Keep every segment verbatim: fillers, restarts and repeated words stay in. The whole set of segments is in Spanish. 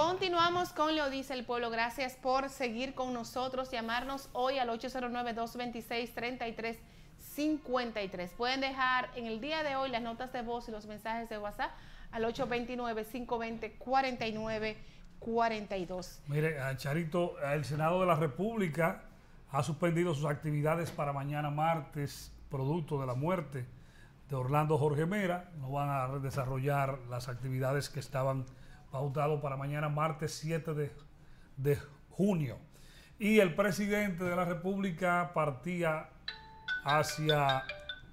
Continuamos con Lo Dice el Pueblo. Gracias por seguir con nosotros, llamarnos hoy al ocho cero nueve, dos dos seis, tres tres cinco tres. Pueden dejar en el día de hoy las notas de voz y los mensajes de WhatsApp al ocho dos nueve, cinco dos cero, cuatro nueve cuatro dos. Mire, Charito, el Senado de la República ha suspendido sus actividades para mañana martes, producto de la muerte de Orlando Jorge Mera. No van a desarrollar las actividades que estaban pautadas para mañana martes siete de junio. Y el presidente de la República partía hacia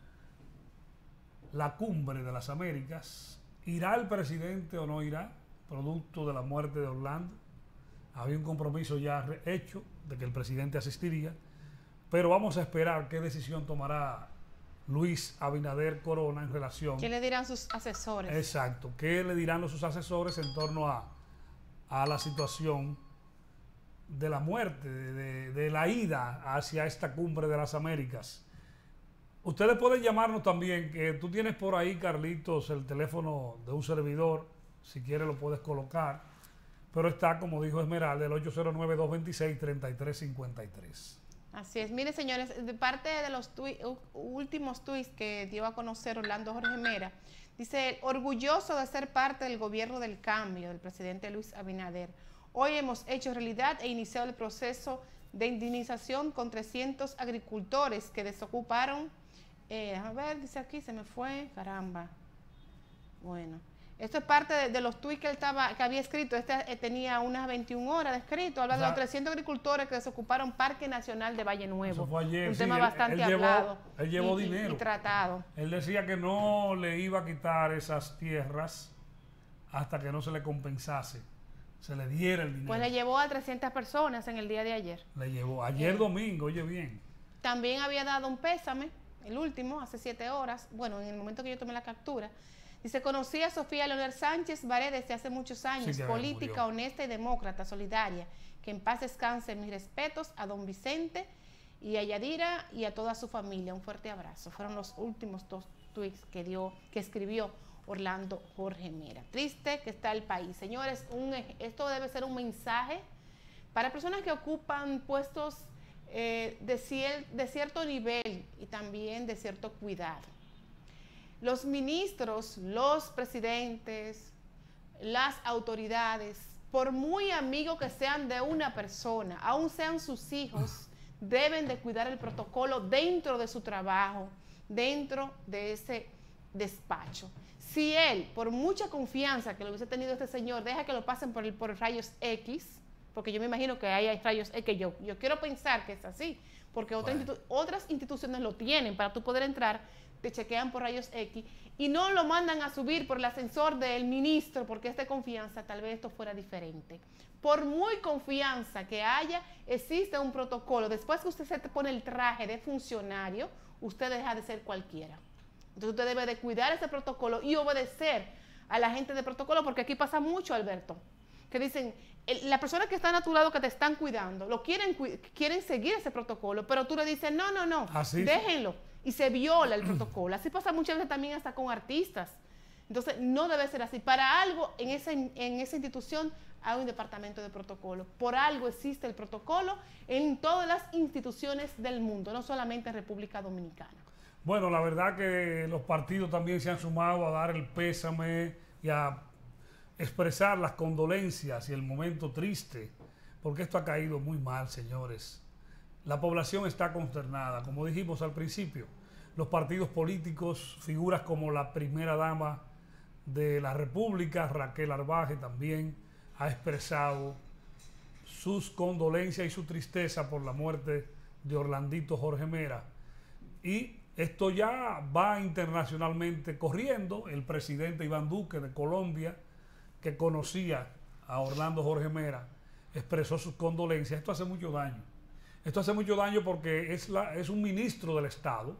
la cumbre de las Américas. ¿Irá el presidente o no irá? Producto de la muerte de Orlando. Había un compromiso ya hecho de que el presidente asistiría, pero vamos a esperar qué decisión tomará Luis Abinader Corona en relación... ¿Qué le dirán sus asesores? Exacto, ¿qué le dirán sus asesores en torno a, a la situación de la muerte, de, de, de la ida hacia esta cumbre de las Américas? Ustedes pueden llamarnos también, que tú tienes por ahí, Carlitos, el teléfono de un servidor, si quieres lo puedes colocar, pero está, como dijo Esmeralda, el ocho cero nueve, dos dos seis, tres tres cinco tres. Así es. Mire, señores, de parte de los tui últimos tweets que dio a conocer Orlando Jorge Mera, dice, orgulloso de ser parte del gobierno del cambio del presidente Luis Abinader. Hoy hemos hecho realidad e iniciado el proceso de indemnización con trescientos agricultores que desocuparon. Eh, a ver, dice aquí, se me fue, caramba. Bueno. Esto es parte de, de los tweets que él estaba, que había escrito. Este eh, tenía unas veintiuna horas de escrito. Habla o sea, de los trescientos agricultores que desocuparon Parque Nacional de Valle Nuevo. Eso fue ayer. Un sí, tema él, bastante él llevó, hablado. Él llevó y, dinero. Y, y tratado. Él decía que no le iba a quitar esas tierras hasta que no se le compensase, se le diera el dinero. Pues le llevó a trescientas personas en el día de ayer. Le llevó. Ayer eh, domingo, oye bien. También había dado un pésame, el último, hace siete horas. Bueno, en el momento que yo tomé la captura. Dice, conocí a Sofía Leonel Sánchez Baré desde hace muchos años, sí, política honesta y demócrata, solidaria. Que en paz descanse. Mis respetos a don Vicente y a Yadira y a toda su familia. Un fuerte abrazo. Fueron los últimos dos tweets que dio, que escribió Orlando Jorge Mera. Triste que está el país. Señores, un, esto debe ser un mensaje para personas que ocupan puestos eh, de, cier, de cierto nivel y también de cierto cuidado. Los ministros, los presidentes, las autoridades, por muy amigos que sean de una persona, aun sean sus hijos, deben de cuidar el protocolo dentro de su trabajo, dentro de ese despacho. Si él, por mucha confianza que le hubiese tenido este señor, deja que lo pasen por, el, por rayos X, porque yo me imagino que ahí hay rayos X, yo, yo quiero pensar que es así, porque otra bueno. institu otras instituciones lo tienen para tú poder entrar, te chequean por rayos X y no lo mandan a subir por el ascensor del ministro porque es de confianza, tal vez esto fuera diferente. Por muy confianza que haya, existe un protocolo. Después que usted se te pone el traje de funcionario, usted deja de ser cualquiera. Entonces usted debe de cuidar ese protocolo y obedecer a la gente de protocolo, porque aquí pasa mucho, Alberto, que dicen, el, la persona que están a tu lado que te están cuidando, lo quieren, quieren seguir ese protocolo, pero tú le dices, no, no, no, Así déjenlo. Y se viola el protocolo. Así pasa muchas veces también hasta con artistas. Entonces, no debe ser así. Para algo, en esa, en esa institución hay un departamento de protocolo. Por algo existe el protocolo en todas las instituciones del mundo, no solamente en República Dominicana. Bueno, la verdad que los partidos también se han sumado a dar el pésame y a expresar las condolencias y el momento triste, porque esto ha caído muy mal, señores. La población está consternada, como dijimos al principio. Los partidos políticos, figuras como la primera dama de la República, Raquel Arbaje, también ha expresado sus condolencias y su tristeza por la muerte de Orlandito Jorge Mera. Y esto ya va internacionalmente corriendo. El presidente Iván Duque de Colombia, que conocía a Orlando Jorge Mera, expresó sus condolencias. Esto hace mucho daño. Esto hace mucho daño porque es, la, es un ministro del Estado.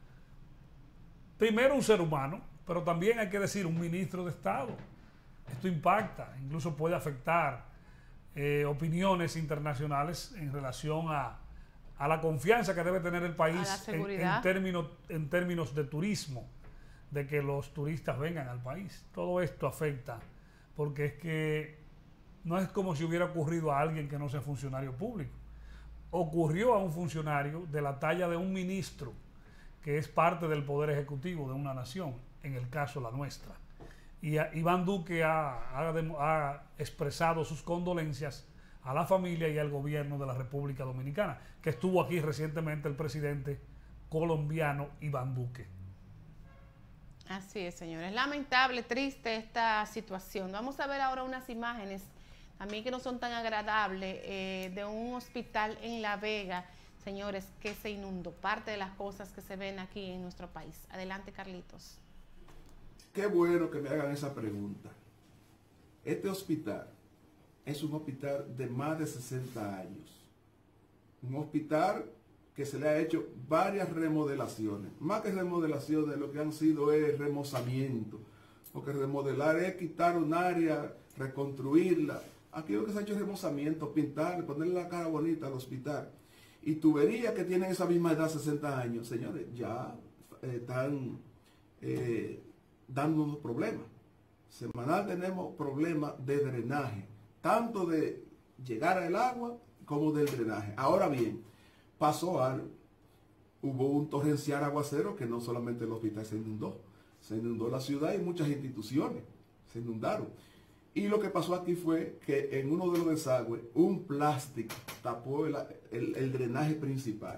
Primero un ser humano, pero también hay que decir un ministro de Estado. Esto impacta, incluso puede afectar eh, opiniones internacionales en relación a, a la confianza que debe tener el país en, en, términos, en términos de turismo, de que los turistas vengan al país. Todo esto afecta, porque es que no es como si hubiera ocurrido a alguien que no sea funcionario público. Ocurrió a un funcionario de la talla de un ministro, que es parte del poder ejecutivo de una nación, en el caso la nuestra. Y a, Iván Duque ha, ha, ha expresado sus condolencias a la familia y al gobierno de la República Dominicana, que estuvo aquí recientemente el presidente colombiano Iván Duque. Así es, señores. Lamentable, triste esta situación. Vamos a ver ahora unas imágenes, también que no son tan agradables, eh, de un hospital en La Vega, señores, que se inundó. Parte de las cosas que se ven aquí en nuestro país. Adelante, Carlitos. Qué bueno que me hagan esa pregunta. Este hospital es un hospital de más de sesenta años. Un hospital que se le ha hecho varias remodelaciones. Más que remodelaciones, lo que han sido es remozamiento. Porque remodelar es quitar un área, reconstruirla. Aquí lo que se ha hecho es remozamiento, pintar, ponerle la cara bonita al hospital. Y tuberías que tienen esa misma edad, sesenta años, señores, ya eh, están eh, dándonos problemas. Semanal tenemos problemas de drenaje, tanto de llegar al agua como del drenaje. Ahora bien, pasó algo. Hubo un torrencial aguacero que no solamente el hospital se inundó, se inundó la ciudad y muchas instituciones se inundaron. Y lo que pasó aquí fue que en uno de los desagües un plástico tapó el, el, el drenaje principal.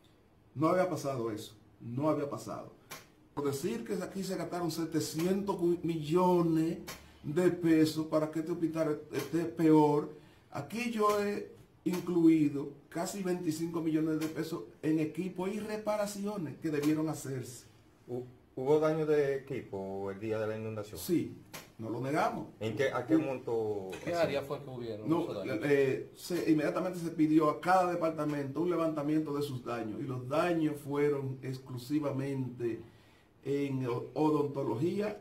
No había pasado eso, no había pasado. Por decir que aquí se gastaron setecientos millones de pesos para que este hospital esté peor, aquí yo he incluido casi veinticinco millones de pesos en equipo y reparaciones que debieron hacerse. ¿Hubo daño de equipo el día de la inundación? Sí, no lo negamos. ¿En qué, ¿A qué monto? ¿Qué área fue que hubieron? No, eh, se, inmediatamente se pidió a cada departamento un levantamiento de sus daños y los daños fueron exclusivamente en odontología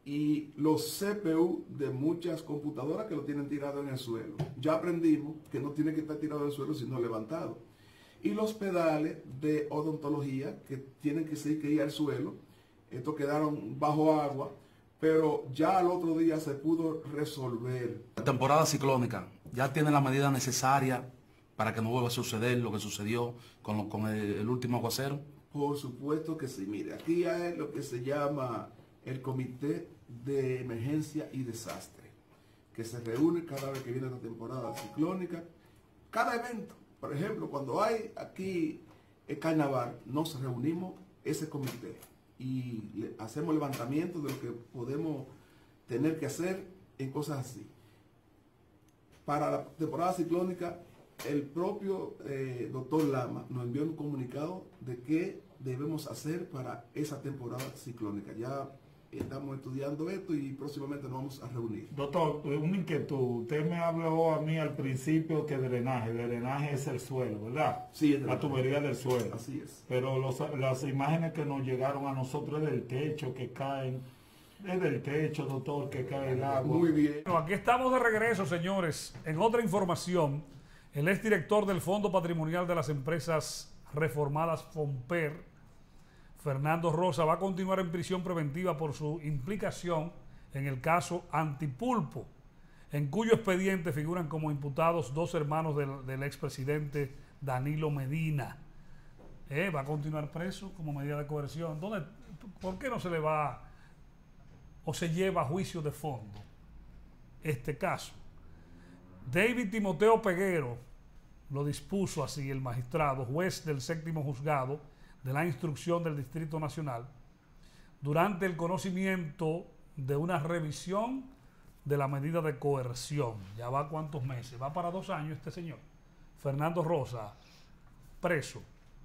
y los C P U de muchas computadoras que lo tienen tirado en el suelo. Ya aprendimos que no tiene que estar tirado en el suelo sino levantado. Y los pedales de odontología que tienen que seguir que ir al suelo, estos quedaron bajo agua, pero ya al otro día se pudo resolver. La temporada ciclónica ya tiene la medida necesaria para que no vuelva a suceder lo que sucedió con, lo, con el, el último aguacero. Por supuesto que sí. Mire, aquí hay lo que se llama el Comité de Emergencia y Desastre, que se reúne cada vez que viene la temporada ciclónica. Cada evento, por ejemplo, cuando hay aquí el carnaval, nos reunimos ese comité y le hacemos levantamiento de lo que podemos tener que hacer en cosas así. Para la temporada ciclónica, el propio eh, doctor Lama nos envió un comunicado de qué debemos hacer para esa temporada ciclónica. Ya estamos estudiando esto y próximamente nos vamos a reunir. Doctor, una inquietud. Usted me habló a mí al principio que drenaje, el drenaje es el suelo, ¿verdad? Sí, es la tubería del suelo. Así es. Pero los, las imágenes que nos llegaron a nosotros es del techo, que caen, es del techo, doctor, que cae el agua. Muy bien. Bueno, aquí estamos de regreso, señores. En otra información, el exdirector del Fondo Patrimonial de las Empresas Reformadas, FOMPER, Fernando Rosa, va a continuar en prisión preventiva por su implicación en el caso Antipulpo, en cuyo expediente figuran como imputados dos hermanos del, del expresidente Danilo Medina. Eh, va a continuar preso como medida de coerción. ¿Dónde, ¿Por qué no se le va o se lleva a juicio de fondo este caso? David Timoteo Peguero lo dispuso así el magistrado, juez del séptimo juzgado de la instrucción del Distrito Nacional, durante el conocimiento de una revisión de la medida de coerción. Ya va cuántos meses, va para dos años este señor, Fernando Rosa, preso.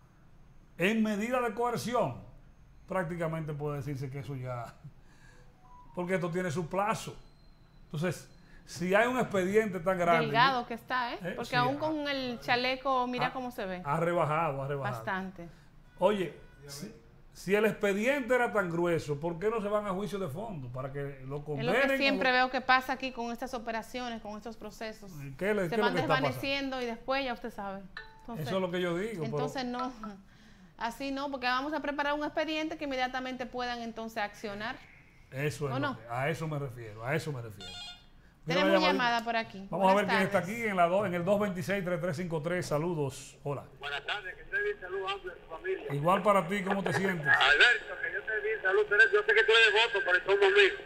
En medida de coerción, prácticamente puede decirse que eso ya, porque esto tiene su plazo. Entonces, si hay un expediente tan grande... Delgado que está, ¿eh? Porque sí, aún ha, con el chaleco, mira ha, cómo se ve. Ha rebajado, ha rebajado. Bastante. Oye, si, si el expediente era tan grueso, ¿por qué no se van a juicio de fondo? Para que lo condenen. Es lo que siempre veo que pasa aquí con estas operaciones, con estos procesos. ¿Qué le, se qué van lo que desvaneciendo y después ya usted sabe. Entonces, eso es lo que yo digo. Entonces pero... no, así no, porque vamos a preparar un expediente que inmediatamente puedan entonces accionar. Eso es ¿O no? que, a eso me refiero, a eso me refiero. Tenemos llamada por aquí. Vamos Buenas a ver tardes. quién está aquí en, la do, en el dos dos seis, tres tres cinco tres. Saludos. Hola. Buenas tardes, que te di salud amplio de tu familia. Igual para ti, ¿cómo te sientes? Alberto, que yo te di salud. Yo sé que tú eres voto, pero somos amigos.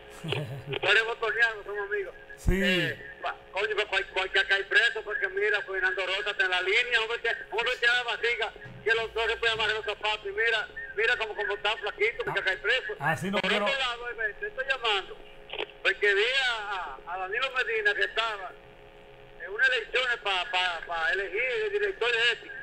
Tú eres votoriano, somos amigos. Sí. Eh, coño, pues cualquier cae preso, porque mira, Fernando Rosa está en la línea, hombre, hombre tiene la barriga, que los dos se pueden amarrar los zapatos, y mira, mira como, como está flaquito, porque ah, cae preso. Así no Por quiero... otro lado, te estoy llamando, porque vi a, a Danilo Medina que estaba en unas elecciones para pa, pa elegir el director de ética.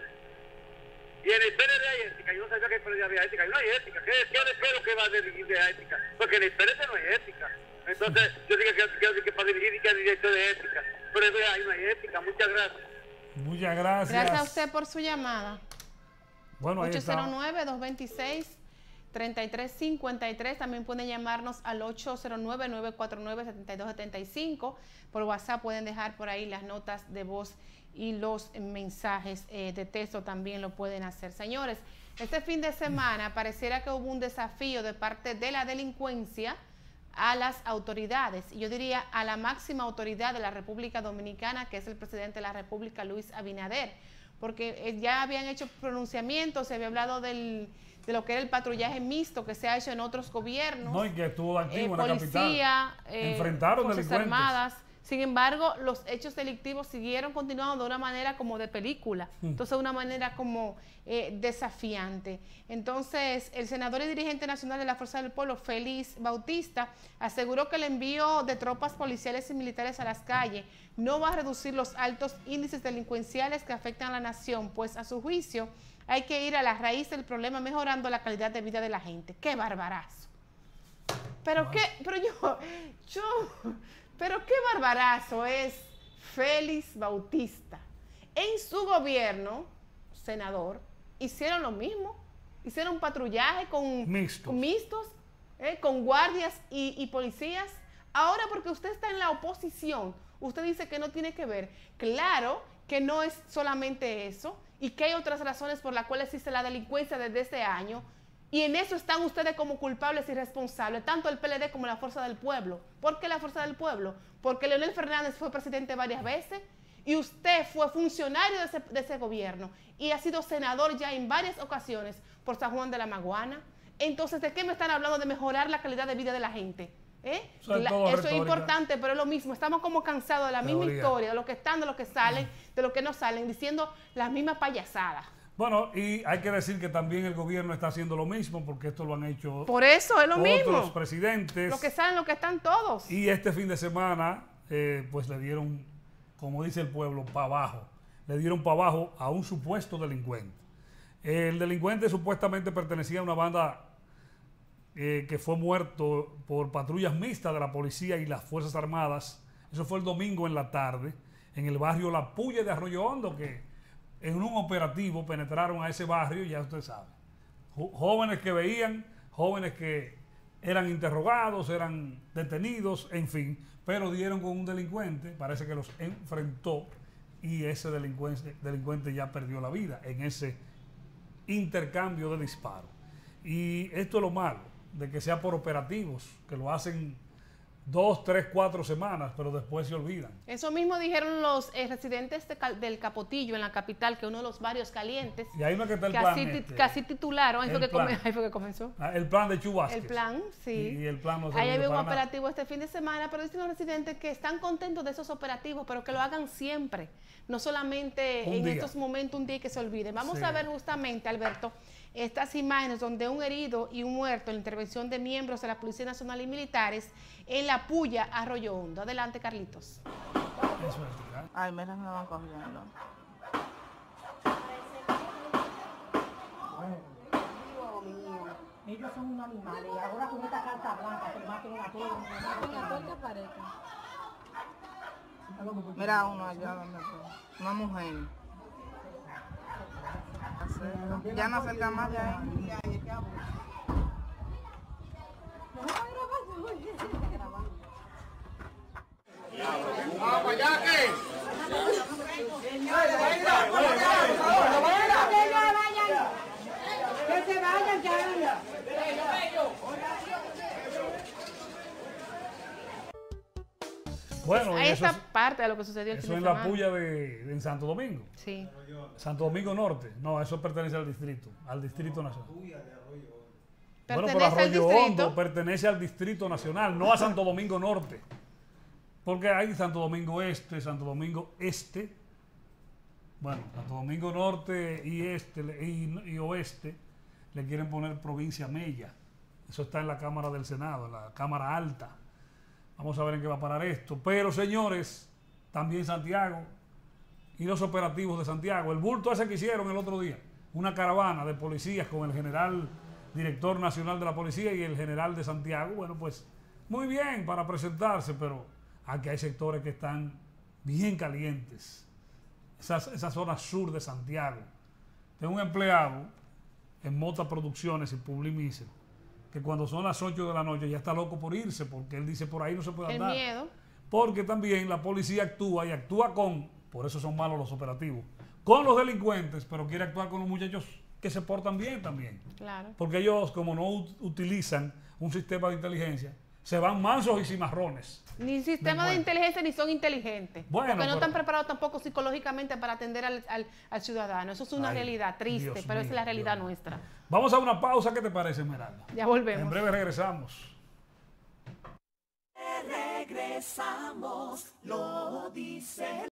Y en el P L D hay ética, yo no sabía que en el P L D había ética, y no hay ética. ¿Qué, qué es lo que va a dirigir de ética? Porque en el P L D no hay ética. Entonces, yo dije que, que, que para dirigir y que el director de ética. Pero ahí no hay ética. Muchas gracias. Muchas gracias. Gracias a usted por su llamada. Bueno, ahí ocho cero nueve, dos dos seis, tres tres cinco tres. También pueden llamarnos al ocho cero nueve, nueve cuatro nueve, siete dos siete cinco. Por WhatsApp pueden dejar por ahí las notas de voz y los mensajes eh, de texto también lo pueden hacer. Señores, este fin de semana pareciera que hubo un desafío de parte de la delincuencia a las autoridades, y yo diría a la máxima autoridad de la República Dominicana, que es el presidente de la República, Luis Abinader, porque ya habían hecho pronunciamientos, se había hablado del, de lo que era el patrullaje mixto que se ha hecho en otros gobiernos. No, y que estuvo activo eh, en la policía, capital. Eh, enfrentaron Fuerzas delincuentes. Armadas. Sin embargo, los hechos delictivos siguieron continuando de una manera como de película, entonces de una manera como eh, desafiante. Entonces, el senador y dirigente nacional de la Fuerza del Pueblo, Félix Bautista, aseguró que el envío de tropas policiales y militares a las calles no va a reducir los altos índices delincuenciales que afectan a la nación, pues a su juicio hay que ir a la raíz del problema mejorando la calidad de vida de la gente. ¡Qué barbarazo! Pero wow. qué, pero yo, yo... Pero qué barbarazo es Félix Bautista. En su gobierno, senador, hicieron lo mismo. Hicieron un patrullaje con mixtos, con, mixtos, eh, con guardias y, y policías. Ahora, porque usted está en la oposición, usted dice que no tiene que ver. Claro que no es solamente eso, y que hay otras razones por las cuales existe la delincuencia desde este año. Y en eso están ustedes como culpables y responsables, tanto el P L D como la Fuerza del Pueblo. ¿Por qué la Fuerza del Pueblo? Porque Leonel Fernández fue presidente varias veces y usted fue funcionario de ese, de ese gobierno y ha sido senador ya en varias ocasiones por San Juan de la Maguana. Entonces, ¿de qué me están hablando de mejorar la calidad de vida de la gente? ¿Eh? La, eso retórica. Es importante, pero es lo mismo. Estamos como cansados de la Teoría. misma historia, de lo que están, de lo que salen, de lo que no salen, diciendo las mismas payasadas. Bueno, y hay que decir que también el gobierno está haciendo lo mismo, porque esto lo han hecho Por eso es lo otros mismo. presidentes. Lo que salen, lo que están todos. Y este fin de semana, eh, pues le dieron, como dice el pueblo, para abajo. Le dieron para abajo a un supuesto delincuente. El delincuente supuestamente pertenecía a una banda eh, que fue muerto por patrullas mixtas de la policía y las Fuerzas Armadas. Eso fue el domingo en la tarde, en el barrio La Puya de Arroyo Hondo, que en un operativo penetraron a ese barrio, ya usted sabe. Jóvenes que veían, jóvenes que eran interrogados, eran detenidos, en fin, pero dieron con un delincuente, parece que los enfrentó y ese delincuente, delincuente ya perdió la vida en ese intercambio de disparos. Y esto es lo malo, de que sea por operativos, que lo hacen dos, tres, cuatro semanas, pero después se olvidan. Eso mismo dijeron los eh, residentes de, del Capotillo en la capital, que uno de los barrios calientes. Y ahí no es que está el que plan. Así, este, que así titularon, ahí fue, que plan. come, ahí fue que comenzó. Ah, el plan de Chubasquez. El plan, sí. Y, y el plan no ahí había un para operativo nada. este fin de semana, pero dicen los residentes que están contentos de esos operativos, pero que lo hagan siempre, no solamente un en día. estos momentos, un día y que se olviden. Vamos sí. a ver justamente, Alberto, estas imágenes donde un herido y un muerto en la intervención de miembros de la Policía Nacional y militares en La Puya, Arroyo Hondo. Adelante, Carlitos. Ay, mira, me van cogiendo. Ellos son unos animales y ahora con esta carta blanca que maten a todos. Mira uno allá donde fue. Una mujer. Ya no acerca más de ahí. ¡Vamos allá, qué! ¡Que se vayan ya! Bueno, a esa es, parte de lo que sucedió el eso fin de en semana. la puya de, de en Santo Domingo. Sí. Santo Domingo Norte. No, eso pertenece al distrito, al Distrito Nacional. Bueno, pero Arroyo Hondo pertenece al Distrito Nacional, no a Santo Domingo Norte. Porque hay Santo Domingo Este, Santo Domingo Este. Bueno, Santo Domingo Norte y Este y, y Oeste le quieren poner provincia Mella. Eso está en la Cámara del Senado, en la Cámara Alta. Vamos a ver en qué va a parar esto. Pero, señores, también Santiago y los operativos de Santiago. El bulto ese que hicieron el otro día. Una caravana de policías con el general director nacional de la policía y el general de Santiago. Bueno, pues muy bien para presentarse, pero aquí hay sectores que están bien calientes. Esa, esa zona sur de Santiago. Tengo un empleado en Mota Producciones y Publimice que cuando son las ocho de la noche ya está loco por irse porque él dice por ahí no se puede andar. El miedo. Porque también la policía actúa y actúa con, por eso son malos los operativos, con los delincuentes, pero quiere actuar con los muchachos que se portan bien también. Claro. Porque ellos, como no ut utilizan un sistema de inteligencia, se van mansos y cimarrones. Ni sistema de, de inteligencia ni son inteligentes. Bueno, porque no pero, están preparados tampoco psicológicamente para atender al, al, al ciudadano. Eso es una ay, realidad triste, Dios pero mío, esa es la realidad Dios nuestra. Vamos a una pausa. ¿Qué te parece, Esmeralda? Ya volvemos. En breve regresamos. Regresamos, lo dice